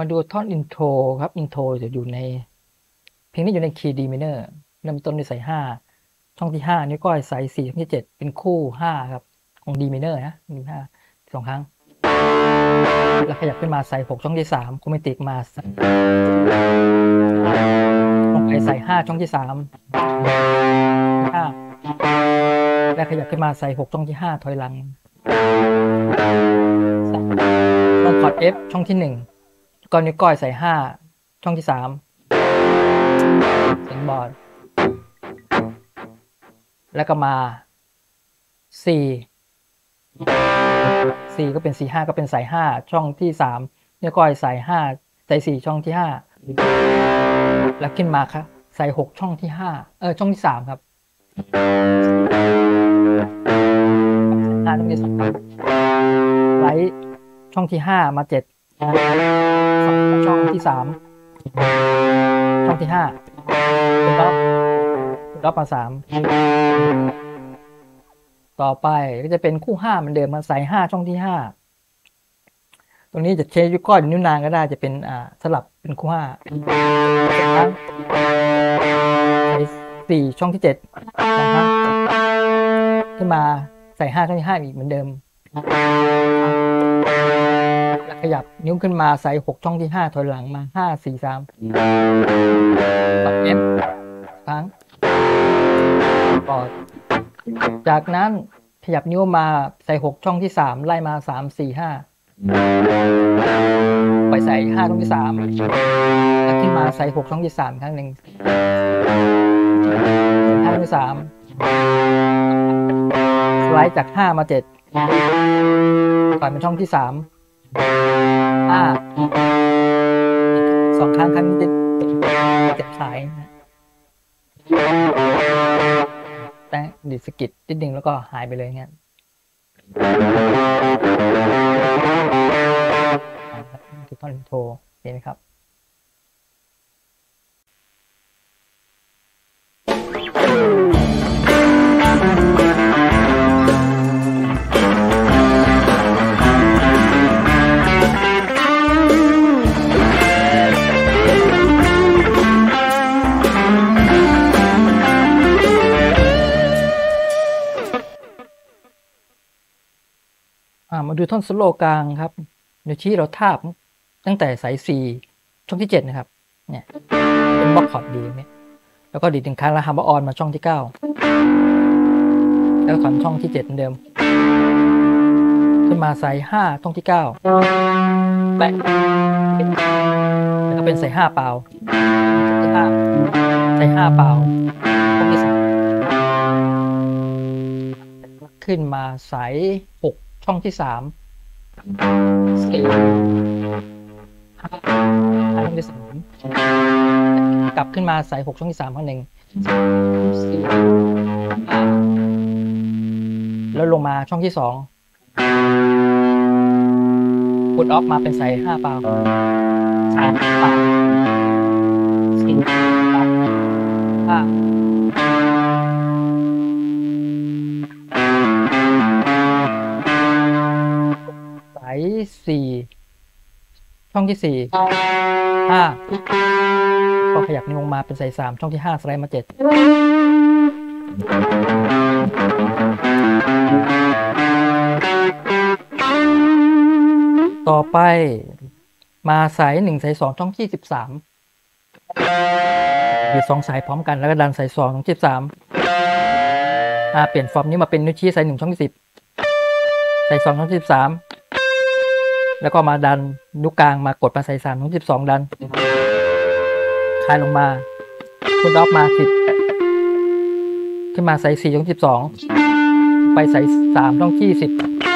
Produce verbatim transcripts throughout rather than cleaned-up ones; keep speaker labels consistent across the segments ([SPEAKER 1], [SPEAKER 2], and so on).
[SPEAKER 1] มาดูท่อนอินโทรครับอินโทรจะอยู่ในเพลงนี้อยู่ในคีย์ D minor เริ่มต้นด้วยสายห้าช่องที่ห้านิ้วก้อยสายสี่ช่องที่เจ็ดเป็นคู่ห้าครับของ D minor นะ D ห้าสองครั้งแล้วขยับขึ้นมาสายหกช่องที่สามโครแมติกมาลงไปสายห้าช่องที่สามห้าแล้วขยับขึ้นมาสายหกช่องที่ห้าถอยหลังลงคอร์ด F ช่องที่หนึ่งก้อนนิ้วก้อยสายห้าช่องที่สามเสียงบอร์ดแล้วก็มาสี่สี่ก็เป็นสี่ห้าก็เป็นสายห้าช่องที่สามนิ้วก้อยสายห้าสายสี่ช่องที่ห้าแล้วขึ้นมาครับสายหกช่องที่ห้าเออช่องที่สามครับห้าช่องที่สามไลท์ช่องที่ห้ามาเจ็ดช่องที่สามช่องที่ห้าเป็นล็อกเป็นล็อกมาสามต่อไปก็จะเป็นคู่ห้าเหมือนเดิมมาใส่ห้าช่องที่ห้าตรงนี้จะใช้นิ้วก้อยนิ้วนางก็ได้จะเป็นอ่าสลับเป็นคู่ห้าครั้งใส่สี่ช่องที่เจ็ดสองครั้งขึ้นมาใส่ห้าช่องที่ห้าอีกเหมือนเดิมแล้วขยับนิ้วขึ้นมาใส่หกช่องที่ห้าถอยหลังมาห้าสี่สามปรับ F ครั้งต่อจากนั้นขยับนิ้วมาใส่หกช่องที่สามไล่มาสามสี่ห้าไปใส่ห้าช่องที่สามแล้วขึ้นมาใส่หกช่องที่สามครั้งหนึ่งห้าช่องที่สามสไลด์จากห้ามาเจ็ดปล่อยเป็นช่องที่สามห้าสองครั้งครั้งนี้จะเจ็ดสายแต่ดิสกิตนิดนึงแล้วก็หายไปเลยเงี้ยคือท่อนอินโทรเห็นไหมครับมาดูท่อนโซโล่กลางครับโดยที่เราทาบตั้งแต่สายสี่ช่องที่เจ็ดนะครับเนี่ยเป็นบล็อกคอร์ดดีเนี่ยแล้วก็ดีดหนึ่งครั้งแล้วฮัมเบอร์ออนมาช่องที่เก้าแล้วถอนช่องที่เจ็ดเหมือนเดิมขึ้นมาสายห้าช่องที่เก้าแบกแล้วก็เป็นสายห้าเปล่าที่ห้าสายห้าเปล่าช่องที่สามขึ้นมาสายหกช่องที่สามสี่ห้าช่องที่สามกลับขึ้นมาสายหกช่องที่สามครั้งหนึ่งสี่ห้าแล้วลงมาช่องที่สองกดออฟมาเป็นสายห้าเปล่าสามเปล่าสี่ห้าสี่ช่องที่สี่ห้าก็ขยับนิ้วลงมาเป็นสายสามช่องที่ห้าสไลด์มาเจ็ดต่อไปมาสายหนึ่งสายสองช่องที่สิบสามอยู่สองสายพร้อมกันแล้วก็ดันสายสองช่องที่สิบสามอ่าเปลี่ยนฟอร์มนี้มาเป็นนิ้วชี้สายหนึ่งช่องที่สิบสายสองช่องที่สิบสามแล้วก็มาดันนิ้วกลางมากดมาใส่สามช่องสิบสองดันคลายลงมาคุณดรอปมาสิบขึ้นมาใส่สี่ช่องสิบสองไปใส่สามช่องที่สิบ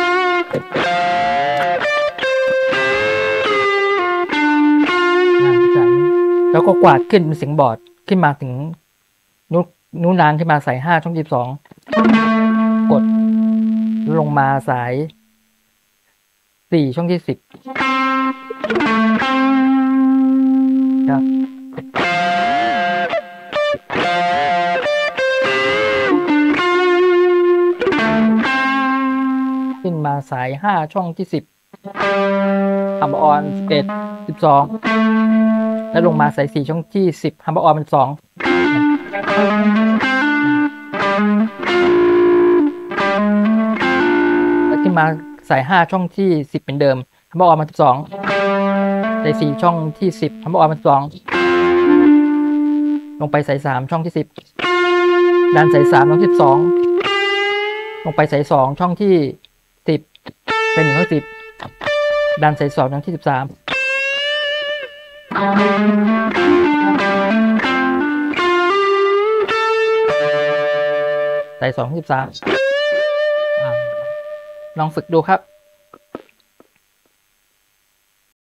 [SPEAKER 1] แล้วก็กวาดขึ้นเป็นเสียงบอร์ดขึ้นมาถึงนิ้วนิ้วนางขึ้นมาใส่ห้าช่องสิบสองกดลงมาสายสี่ช่องที่สิบครับขึ้นมาสายห้าช่องที่สิบฮัมเบอร์ออนสิบเอ็ดสิบสองแล้วลงมาสายสี่ช่องที่สิบฮัมเบอร์ออนเป็นสองแล้วขึ้นมาสายห้าช่องที่สิบเป็นเดิมฮัมเบอร์ออนมาสิบสองสายสี่ช่องที่สิบฮัมเบอร์ออนมาสิบสองลงไปสายสามช่องที่สิบดันสายสามช่องที่สิบสองลงไปสายสองช่องที่สิบสายหนึ่งช่องสิบดันสายสองช่องที่สิบสามสายสองช่องสิบสามลองฝึกดูครับ